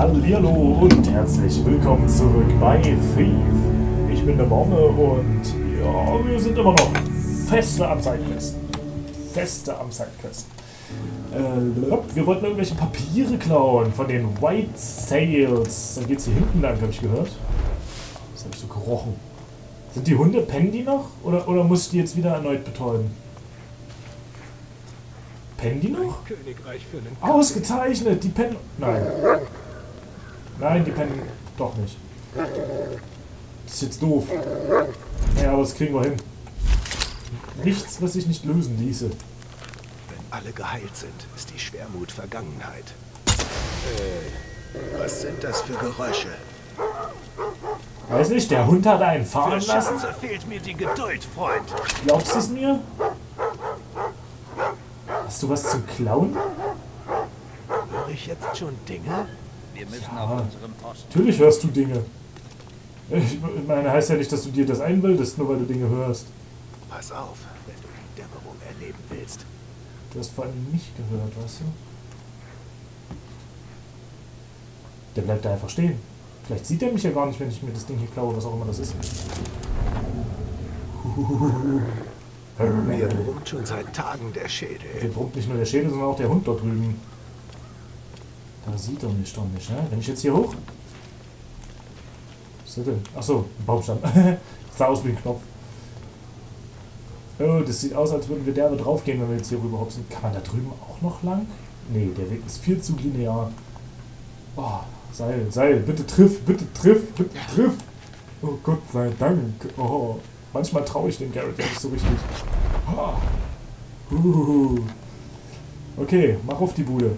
Hallihallo und herzlich willkommen zurück bei Thief. Ich bin der Morne und ja, wir sind immer noch feste am Sidequest. Wir wollten irgendwelche Papiere klauen von den White Sails. Dann geht's hier hinten lang, habe ich gehört. Das habe ich so gerochen. Sind die Hunde, pennen die noch? Oder muss ich die jetzt wieder erneut betäuben? Pennen die noch? Ausgezeichnet! Die pennen... Nein. Nein, die pennen doch nicht. Das ist jetzt doof. Ja, aber das kriegen wir hin. Nichts, was sich nicht lösen ließe. Wenn alle geheilt sind, ist die Schwermut Vergangenheit. Was sind das für Geräusche? Weiß nicht, der Hund hat einen fahren lassen. Fehlt mir die Geduld, Freund. Glaubst du es mir? Hast du was zum Klauen? Höre ich jetzt schon Dinge? Wir müssen auf unserem Posten. Natürlich hörst du Dinge. Ich meine, heißt ja nicht, dass du dir das einbildest, nur weil du Dinge hörst. Pass auf, wenn du die Dämmerung erleben willst. Du hast vor allem nicht gehört, weißt du? Der bleibt da einfach stehen. Vielleicht sieht er mich ja gar nicht, wenn ich mir das Ding hier klaue, was auch immer das ist. Mir brummt schon seit Tagen der Schädel. Der brummt nicht nur der Schädel, sondern auch der Hund dort drüben. Da sieht er mich doch nicht, ne? Wenn ich jetzt hier hoch... Was ist das denn? Achso, ein Baumstamm. Das sah aus wie ein Knopf. Oh, das sieht aus, als würden wir derbe draufgehen, wenn wir jetzt hier rüber hopsen. Kann man da drüben auch noch lang? Nee, der Weg ist viel zu linear. Oh, Seil, bitte triff. Oh Gott sei Dank. Oh, manchmal traue ich dem Garrett ja nicht so richtig. Okay, mach auf die Bude.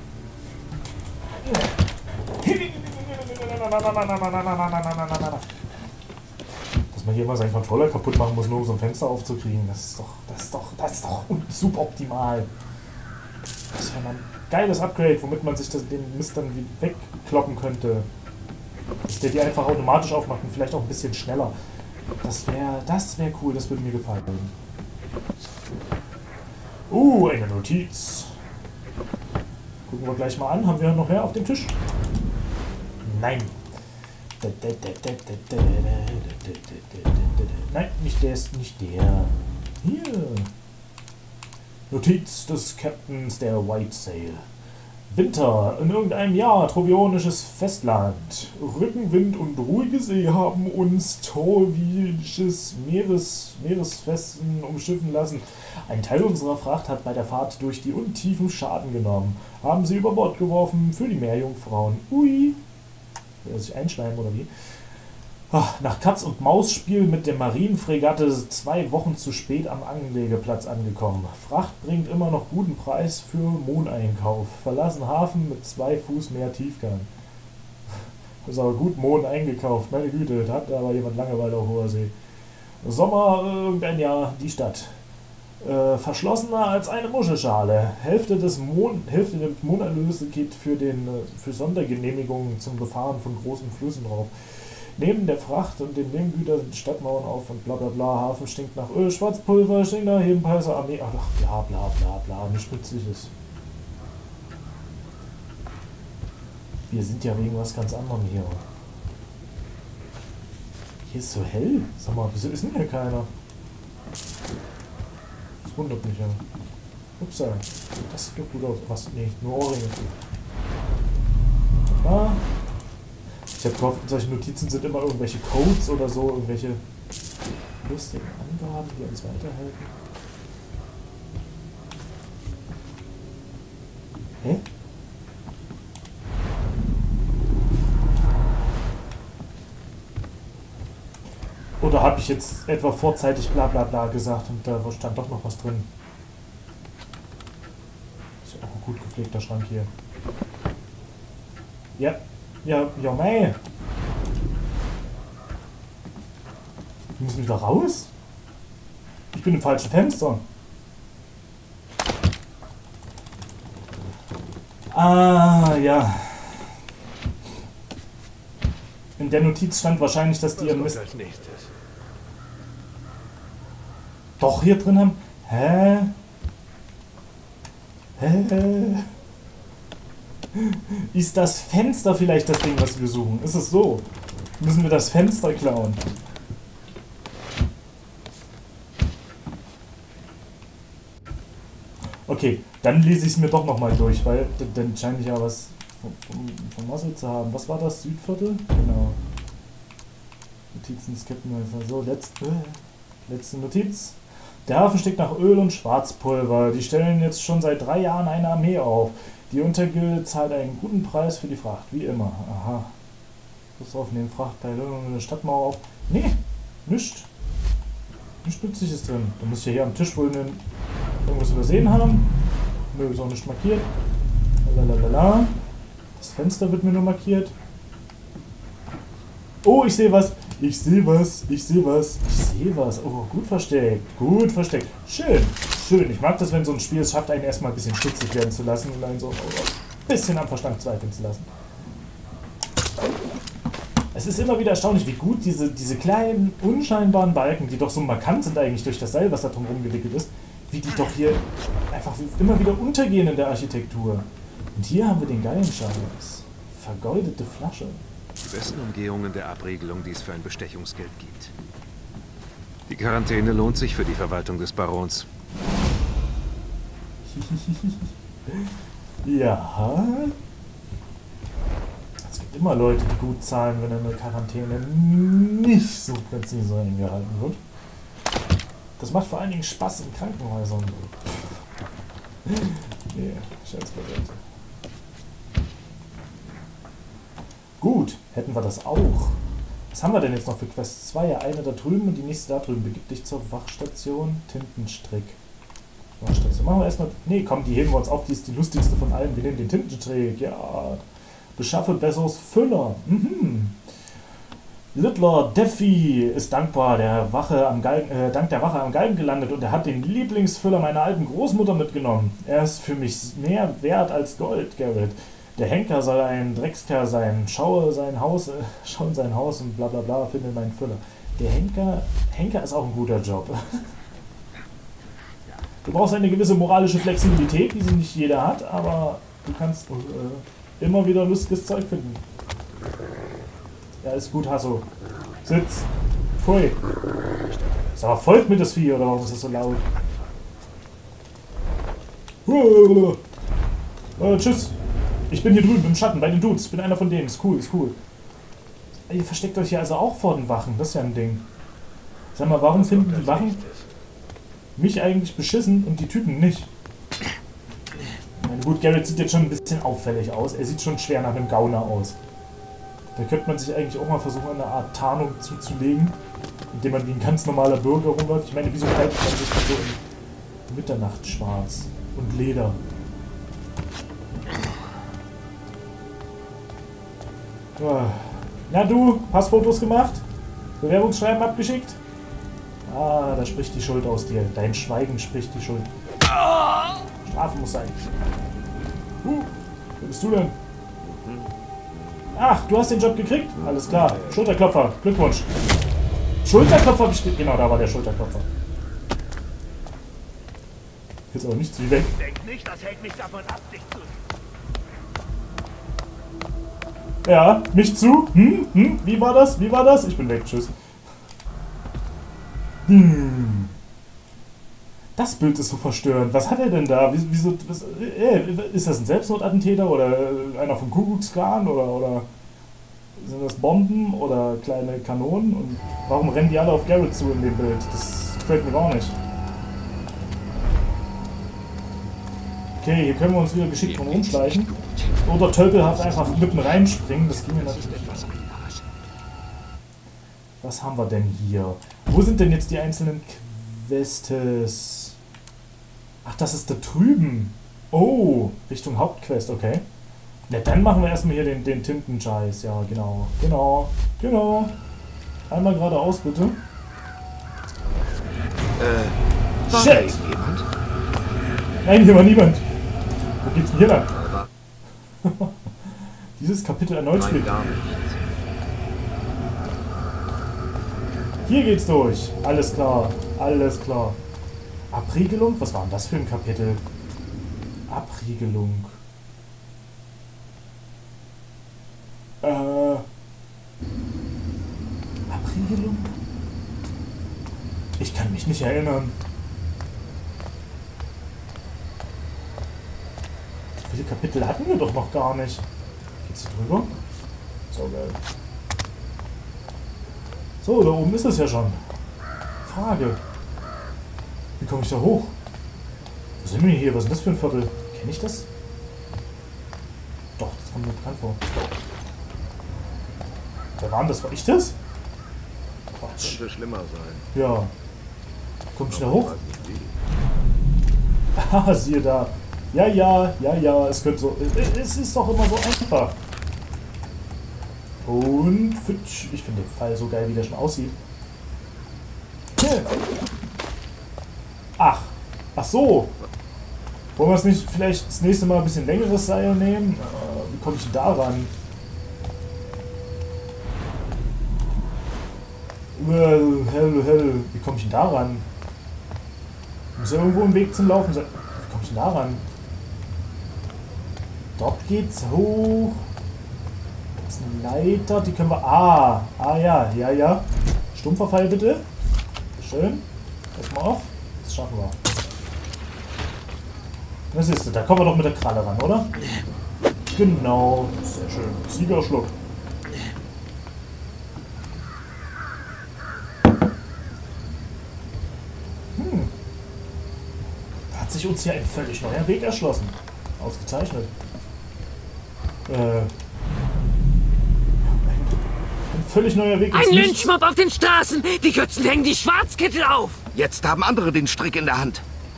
Dass man hier mal seinen Controller kaputt machen muss, nur um so ein Fenster aufzukriegen, das ist doch suboptimal. Das wäre mal ein geiles Upgrade, womit man sich den Mist dann wegkloppen könnte. Dass der die einfach automatisch aufmacht und vielleicht auch ein bisschen schneller. Das wäre cool, das würde mir gefallen. Eine Notiz. Gucken wir gleich mal an. Haben wir noch mehr auf dem Tisch? Nein. Nein, nicht der ist nicht der. Hier. Notiz des Captains der White Sail. Winter. In irgendeinem Jahr. Trovionisches Festland. Rückenwind und ruhige See haben uns torvidisches Meeresfesten umschiffen lassen. Ein Teil unserer Fracht hat bei der Fahrt durch die Untiefen Schaden genommen. Haben sie über Bord geworfen für die Meerjungfrauen. Ui. Will er sich einschleimen oder wie? Nach Katz-und-Maus-Spiel mit der Marienfregatte 2 Wochen zu spät am Anlegeplatz angekommen. Fracht bringt immer noch guten Preis für Mohneinkauf. Verlassen Hafen mit 2 Fuß mehr Tiefgang. Ist aber gut Mohn eingekauft. Meine Güte, da hat aber jemand Langeweile auf hoher See. Sommer, irgendein Jahr, die Stadt. Verschlossener als eine Muschelschale. Hälfte des Mohnerlöse geht für Sondergenehmigungen zum Befahren von großen Flüssen drauf. Neben der Fracht und den Nebengütern sind Stadtmauern auf und bla bla bla. Hafen stinkt nach Öl, Schwarzpulver, stinkt nach Hebenpeiser Armee. Ach, bla bla bla bla, nichts Nützliches. Wir sind ja wegen was ganz anderem hier. Hier ist so hell. Sag mal, wieso ist denn hier keiner? Das wundert mich ja. Upsa, das sieht doch gut aus. Was? Nee, nur Ohrringe. Ah. Ich habe gehofft, solche Notizen sind immer irgendwelche Codes oder so, irgendwelche lustigen Angaben, die uns weiterhelfen. Hä? Oder habe ich jetzt etwa vorzeitig bla bla bla gesagt und da stand doch noch was drin? Ist ja auch ein gut gepflegter Schrank hier. Ja. Ja, mei. Wir müssen wieder raus? Ich bin im falschen Fenster. Ah, ja. In der Notiz stand wahrscheinlich, dass die ihren Mist... Doch hier drin haben... Hä? Ist das Fenster vielleicht das Ding, was wir suchen? Ist es so? Müssen wir das Fenster klauen? Okay, dann lese ich es mir doch nochmal durch, weil dann scheine ich ja was vom Muscle zu haben. Was war das? Südviertel? Genau. Notizen des Captain. So, letzte Notiz. Der Hafen steckt nach Öl und Schwarzpulver. Die stellen jetzt schon seit 3 Jahren eine Armee auf. Die Untergilde zahlt einen guten Preis für die Fracht, wie immer. Aha. Plus aufnehmen, Frachtteile und eine Stadtmauer auf. Nee, nichts. Nichts Nützliches drin. Da muss ich ja hier am Tisch wohl irgendwas übersehen haben. Nö, ist auch nicht markiert. Lalalala. Das Fenster wird mir nur markiert. Oh, ich sehe was. Ich sehe was. Ich sehe was. Ich sehe was. Oh, gut versteckt. Gut versteckt. Schön. Schön. Ich mag das, wenn so ein Spiel es schafft, einen erstmal ein bisschen stutzig werden zu lassen und einen so ein bisschen am Verstand zweifeln zu lassen. Es ist immer wieder erstaunlich, wie gut diese kleinen, unscheinbaren Balken, die doch so markant sind eigentlich durch das Seil, was da drum gewickelt ist, wie die doch hier einfach immer wieder untergehen in der Architektur. Und hier haben wir den geilen Scheiß. Vergoldete Flasche. Die besten Umgehungen der Abregelung, die es für ein Bestechungsgeld gibt. Die Quarantäne lohnt sich für die Verwaltung des Barons. Ja. Es gibt immer Leute, die gut zahlen, wenn eine Quarantäne nicht so präzise eingehalten wird. Das macht vor allen Dingen Spaß in Krankenhäusern. Nee, Scherz beiseite. Gut, hätten wir das auch. Was haben wir denn jetzt noch für Quest 2? Ja, eine da drüben und die nächste da drüben. Begib dich zur Wachstation. Tintenstrick. Wachstation. Machen wir erstmal. Nee, komm, die heben wir uns auf. Die ist die lustigste von allen. Wir nehmen den Tintenstrick. Ja. Beschaffe Bessos Füller. Littler Defi ist dankbar der Wache dank der Wache am Galgen gelandet und er hat den Lieblingsfüller meiner alten Großmutter mitgenommen. Er ist für mich mehr wert als Gold, Garrett. Der Henker soll ein Dreckskerl sein. Schau in sein Haus und bla bla bla, finde meinen Füller. Der Henker ist auch ein guter Job. Du brauchst eine gewisse moralische Flexibilität, die sie nicht jeder hat, aber du kannst immer wieder lustiges Zeug finden. Ja, ist gut, Hasso. Sitz. Pfui. Sag mal, folgt mir das Vieh, oder warum ist das so laut? Tschüss. Ich bin hier drüben im Schatten, bei den Dudes. Ich bin einer von denen. Ist cool, ist cool. Ihr versteckt euch hier also auch vor den Wachen. Das ist ja ein Ding. Sag mal, warum finden die Wachen mich eigentlich beschissen und die Typen nicht? Na gut, Garrett sieht jetzt schon ein bisschen auffällig aus. Er sieht schon schwer nach einem Gauner aus. Da könnte man sich eigentlich auch mal versuchen, eine Art Tarnung zuzulegen, indem man wie ein ganz normaler Bürger rumläuft. Ich meine, wieso kleidet man sich so in Mitternachtsschwarz und Leder? Na du, hast Fotos gemacht? Bewerbungsschreiben abgeschickt? Ah, da spricht die Schuld aus dir. Dein Schweigen spricht die Schuld. Strafe muss sein. Wer bist du denn? Ach, du hast den Job gekriegt? Alles klar. Schulterklopfer. Glückwunsch. Schulterklopfer bestimmt. Genau, da war der Schulterklopfer. Jetzt aber nichts wie weg. Denk nicht, das hält mich davon ab, dich zu... Ja, mich zu? Wie war das? Wie war das? Ich bin weg. Tschüss. Das Bild ist so verstörend. Was hat er denn da? Wieso, ist das ein Selbstmordattentäter oder einer vom Ku Klux Klan oder sind das Bomben oder kleine Kanonen? Und warum rennen die alle auf Garrett zu in dem Bild? Das gefällt mir gar nicht. Okay, hier können wir uns wieder geschickt drum rumschleichen. Oder tölpelhaft einfach mitten reinspringen. Das ging mir natürlich nicht. Was haben wir denn hier? Wo sind denn jetzt die einzelnen Quests? Ach, das ist da drüben. Oh, Richtung Hauptquest, okay. Na, dann machen wir erstmal hier den Tintenscheiß. Ja, genau. Einmal geradeaus, bitte. Shit! Nein, hier war niemand. Wo geht's denn hier lang? Dieses Kapitel erneut spielt. Hier geht's durch. Alles klar. Alles klar. Abriegelung? Was war denn das für ein Kapitel? Abriegelung. Abriegelung? Ich kann mich nicht erinnern. So viele Kapitel hatten wir doch noch gar nicht. Geht's hier drüber? So geil. So, da oben ist es ja schon. Frage. Wie komme ich da hoch? Wo sind wir hier? Was ist denn das für ein Viertel? Kenne ich das? Doch, das kommt mir bekannt vor. Wer war denn das? War ich das? Quatsch. Könnte schlimmer sein. Ja. Komm ich da hoch? Haha, siehe da. Ja, ja, ja, ja. Es könnte so. Es ist doch immer so einfach. Und futsch. Ich finde den Pfeil so geil, wie der schon aussieht. Ach. Ach so. Wollen wir es nicht vielleicht das nächste Mal ein bisschen längeres Seil nehmen? Wie komme ich denn da ran? Hell. Wie komme ich denn da ran? Muss ja irgendwo ein Weg zum Laufen sein. Wie komme ich denn da ran? Dort geht's hoch. Das ist eine Leiter, die können wir... ja. Stumpfer Pfeil bitte. Schön. Erstmal auf. Das schaffen wir. Was ist das? Da kommen wir doch mit der Kralle ran, oder? Genau. Sehr schön. Siegerschluck. Da hat sich uns hier ein völlig neuer Weg erschlossen. Ausgezeichnet. Ein völlig neuer Weg. Ein Lynchmob auf den Straßen! Die Götzen hängen die Schwarzkittel auf! Jetzt haben andere den Strick in der Hand.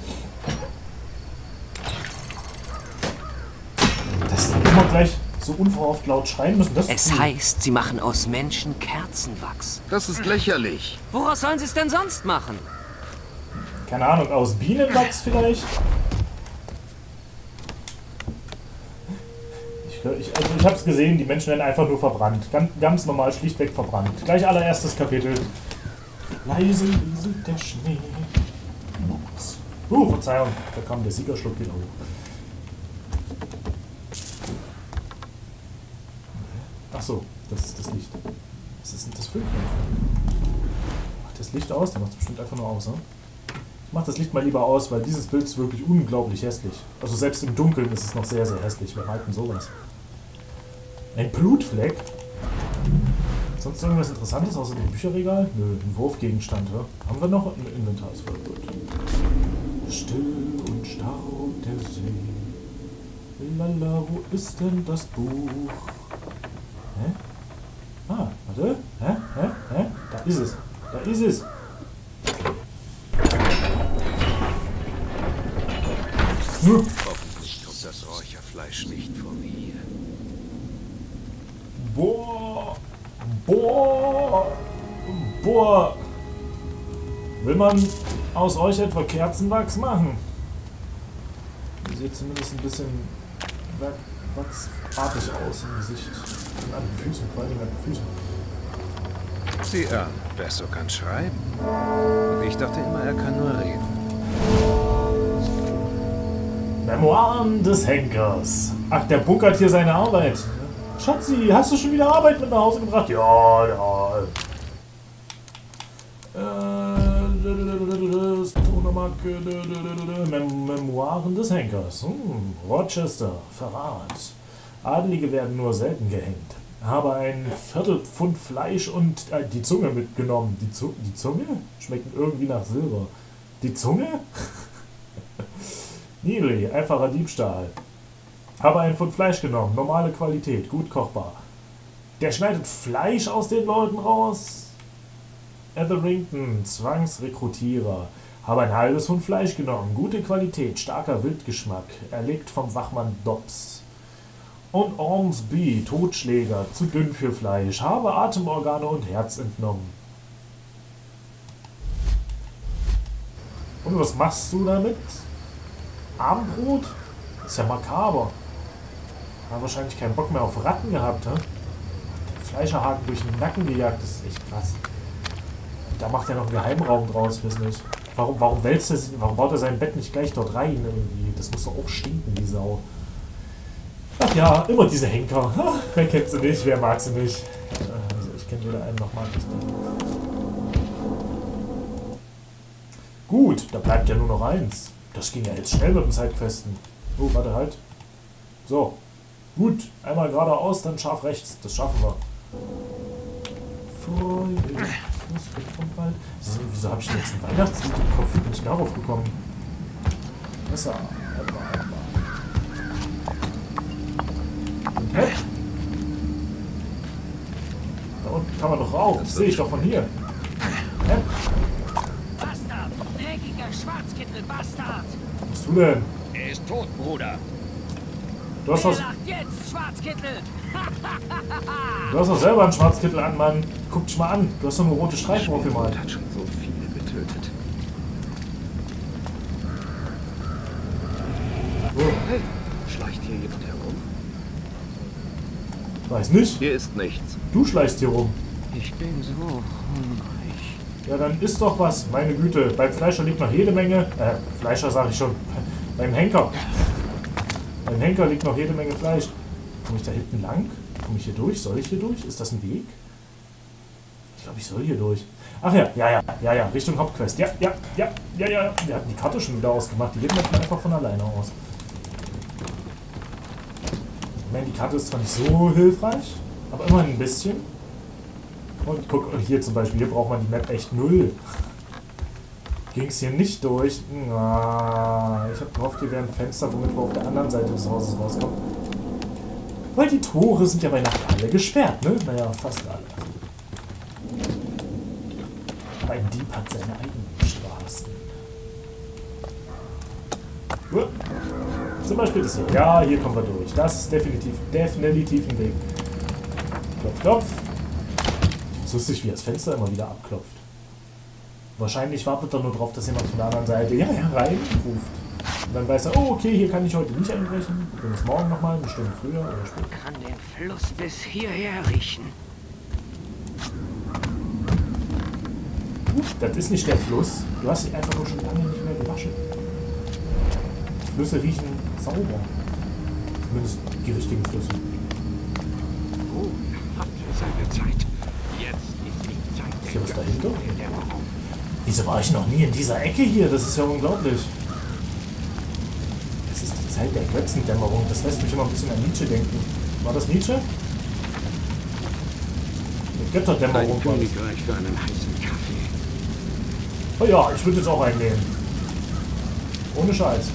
Dass die immer gleich so unverhofft laut schreien müssen. Das Es heißt, sie machen aus Menschen Kerzenwachs. Das ist lächerlich. Woraus sollen sie es denn sonst machen? Keine Ahnung, aus Bienenwachs vielleicht? Ich habe es gesehen, die Menschen werden einfach nur verbrannt. Ganz normal, schlichtweg verbrannt. Gleich allererstes Kapitel. Leise rieselt der Schnee. Ups. Verzeihung, da kam der Siegerschluck wieder hoch. Ach so, das ist das Licht. Was ist denn das für ein Knopf? Macht das Licht aus? Der macht es bestimmt einfach nur aus, ne? Ich mach das Licht mal lieber aus, weil dieses Bild ist wirklich unglaublich hässlich. Also selbst im Dunkeln ist es noch sehr, sehr hässlich. Wer malt denn sowas? Ein Blutfleck? Sonst irgendwas Interessantes außer dem Bücherregal? Nö, ein Wurfgegenstand, ja? Haben wir noch? Ein Inventar ist voll gut. Still und starr der See. Lala, wo ist denn das Buch? Hä? Ah, warte. Hä? Da ist es. Da ist es. Hoffentlich kommt das Räucherfleisch nicht von hier. Boah. Will man aus euch etwa Kerzenwachs machen? Sieht zumindest ein bisschen wachsartig aus im Gesicht. Und an den Füßen, vor allem an den Füßen. Sieh an, Besso kann schreiben. Und ich dachte immer, er kann nur reden. Memoiren des Henkers. Ach, der bunkert hier seine Arbeit. Schatzi, hast du schon wieder Arbeit mit nach Hause gebracht? Ja. Memoiren des Henkers. Rochester, Verrat. Adelige werden nur selten gehängt. Habe ein Viertelpfund Fleisch und die Zunge mitgenommen. Die Zunge? Schmeckt irgendwie nach Silber. Die Zunge? Niedrig, einfacher Diebstahl. Habe ein Pfund Fleisch genommen, normale Qualität, gut kochbar. Der schneidet Fleisch aus den Leuten raus? Etherington, Zwangsrekrutierer. Habe ein halbes Pfund Fleisch genommen, gute Qualität, starker Wildgeschmack, erlegt vom Wachmann Dobbs. Und Ormsby, Totschläger, zu dünn für Fleisch, habe Atemorgane und Herz entnommen. Und was machst du damit? Abendbrot? Ist ja makaber. Hat wahrscheinlich keinen Bock mehr auf Ratten gehabt, hä? Der Fleischerhaken durch den Nacken gejagt, das ist echt krass. Da macht er noch einen Geheimraum draus, weiß nicht. Warum baut er sein Bett nicht gleich dort rein irgendwie? Das muss doch auch stinken, die Sau. Ach ja, immer diese Henker. Wer kennt sie nicht, wer mag sie nicht? Also ich kenne weder einen noch mag ich nicht. Gut, da bleibt ja nur noch eins. Das ging ja jetzt schnell mit dem Sidequesten. Oh, warte halt. So. Gut, einmal geradeaus, dann scharf rechts. Das schaffen wir. Wieso habe ich denn jetzt einen Weihnachtslied im Kopf? Wie bin ich darauf gekommen? Besser. Hä? Da unten kann man doch rauf. Das sehe ich doch von hier. Hä? Bastard! Dreckiger Schwarzkittel, Bastard! Was bist du denn? Er ist tot, Bruder. Du hast Wer doch, lacht jetzt, Schwarzkittel? du hast doch selber einen Schwarzkittel an, Mann. Guck dich mal an. Du hast doch eine rote Streifen aufgemalt. Hat schon so viele getötet. Oh, Hey, schleicht hier jemand herum? weiß nicht. Hier ist nichts. Du schleichst hier rum. Ich bin so hungrig. Ja, dann isst doch was. Meine Güte. Beim Fleischer liegt noch jede Menge... Fleischer sage ich schon. Beim Henker. Beim Henker liegt noch jede Menge Fleisch. Komme ich da hinten lang? Komme ich hier durch? Soll ich hier durch? Ist das ein Weg? Ich glaube, ich soll hier durch. Ach ja, ja. Richtung Hauptquest. Ja. Wir hatten die Karte schon wieder ausgemacht. Die geht manchmal einfach von alleine aus. Ich meine, die Karte ist zwar nicht so hilfreich, aber immerhin ein bisschen. Und guck, hier zum Beispiel, hier braucht man die Map echt null. Ging es hier nicht durch? Na, ich habe gehofft, hier wäre ein Fenster, womit wir auf der anderen Seite des Hauses rauskommen. Weil die Tore sind ja bei Nacht alle gesperrt, ne? Naja, fast alle. Aber ein Dieb hat seine eigenen Straßen. Zum Beispiel das hier. Ja, hier kommen wir durch. Das ist definitiv ein Weg. Klopf, klopf. Es ist lustig, wie das Fenster immer wieder abklopft. Wahrscheinlich wartet er nur drauf, dass jemand von der anderen Seite ja rein ruft. Und dann weiß er, oh okay, hier kann ich heute nicht einbrechen. Wir es morgen nochmal, eine Stunde früher oder später. Kann den Fluss bis hierher riechen. Das ist nicht der Fluss. Du hast dich einfach nur schon lange nicht mehr gewaschen. Flüsse riechen sauber. Zumindest die richtigen Flüsse. Oh, hatte seine Zeit. Jetzt ist die Zeit Ist hier was dahinter? der Dämmerung. Wieso war ich noch nie in dieser Ecke hier? Das ist ja unglaublich. Es ist die Zeit der Götzendämmerung. Das lässt mich immer ein bisschen an Nietzsche denken. War das Nietzsche? Eine Götterdämmerung Ein war das. Königreich für einen heißen Kaffee. Oh ja, ich würde jetzt auch einnehmen. Ohne Scheiß.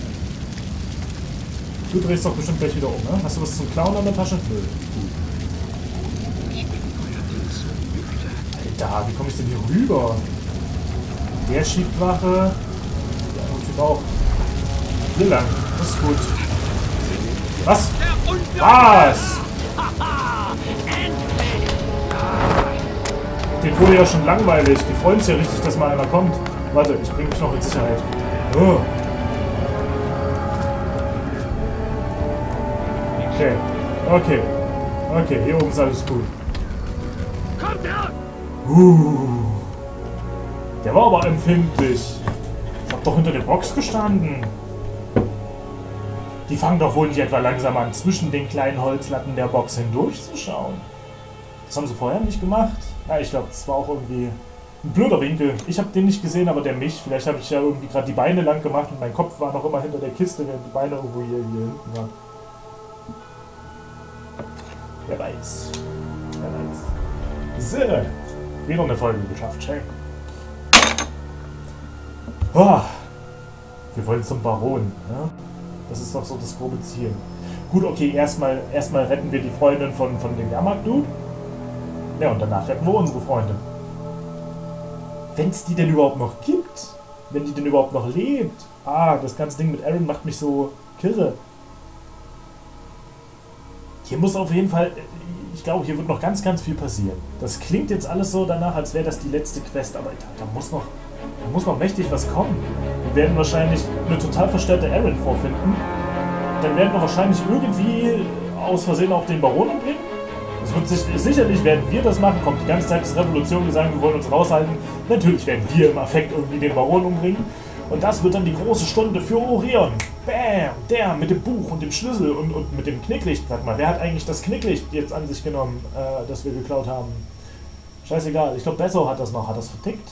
Du drehst doch bestimmt gleich wieder um, ne? Hast du was zum Klauen an der Tasche? Nö. Ich bin neuerdings so müde. Alter, wie komme ich denn hier rüber? Der schiebt Wache. Der Typ auch. Hier lang. Das ist gut. Was? Was? Den wurde ja schon langweilig. Die freuen sich ja richtig, dass mal einer kommt. Warte, ich bringe mich noch in Sicherheit. Oh. Okay, hier oben ist alles gut. Kommt her! Der war aber empfindlich. Ich hab doch hinter der Box gestanden. Die fangen doch wohl nicht etwa langsam an, zwischen den kleinen Holzlatten der Box hindurchzuschauen. Das haben sie vorher nicht gemacht. Ja, ich glaube, das war auch irgendwie ein blöder Winkel. Ich habe den nicht gesehen, aber der mich. Vielleicht habe ich ja irgendwie gerade die Beine lang gemacht und mein Kopf war noch immer hinter der Kiste, während die Beine irgendwo hier hinten waren. Wer weiß. So. Wieder eine Folge geschafft. Schön. Wir wollen zum Baron. Ja? Das ist doch so das grobe Ziel. Gut, okay, erstmal retten wir die Freundin von dem Jahrmarkt-Dude. Ja, und danach retten wir unsere Freundin. Wenn es die denn überhaupt noch gibt. Wenn die denn überhaupt noch lebt. Das ganze Ding mit Aaron macht mich so kirre. Hier muss auf jeden Fall... Ich glaube, hier wird noch ganz, ganz viel passieren. Das klingt jetzt alles so danach, als wäre das die letzte Quest, aber da muss noch mächtig was kommen. Wir werden wahrscheinlich eine total verstörte Aaron vorfinden. Dann werden wir wahrscheinlich irgendwie aus Versehen auf den Baron umbringen. Das wird sicherlich werden wir das machen. Kommt die ganze Zeit das Revolution, die sagen, wir wollen uns raushalten. Natürlich werden wir im Affekt irgendwie den Baron umbringen. Und das wird dann die große Stunde für Orion. Bam! Der mit dem Buch und dem Schlüssel und mit dem Knicklicht. Sag mal, wer hat eigentlich das Knicklicht jetzt an sich genommen, das wir geklaut haben? Scheißegal. Ich glaube, Besso hat das noch. Hat das vertickt?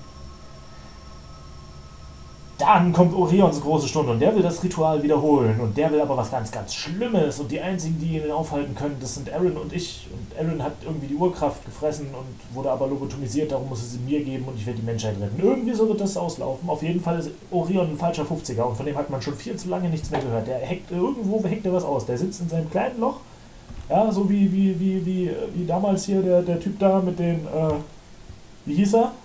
Dann kommt Orions große Stunde und der will das Ritual wiederholen. Und der will aber was ganz, ganz Schlimmes. Und die einzigen, die ihn aufhalten können, das sind Aaron und ich. Und Aaron hat irgendwie die Urkraft gefressen und wurde aber lobotomisiert. Darum muss es sie mir geben und ich werde die Menschheit retten. Irgendwie so wird das auslaufen. Auf jeden Fall ist Orion ein falscher 50er. Und von dem hat man schon viel zu lange nichts mehr gehört. Irgendwo heckt er was aus. Der sitzt in seinem kleinen Loch. Ja, so wie damals hier der Typ da mit den, wie hieß er?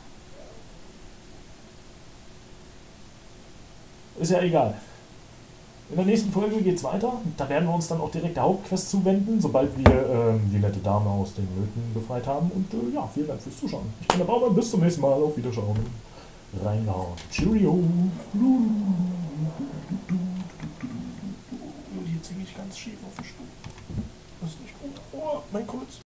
Ist ja egal. In der nächsten Folge geht's weiter. Da werden wir uns dann auch direkt der Hauptquest zuwenden, sobald wir die nette Dame aus den Nöten befreit haben. Und ja, vielen Dank fürs Zuschauen. Ich bin der Baumann, bis zum nächsten Mal. Auf Wiederschauen. Reingehauen. Cheerio. Jetzt hänge ich ganz schief auf dem Stuhl. Das ist nicht gut. Oh, mein Kurz.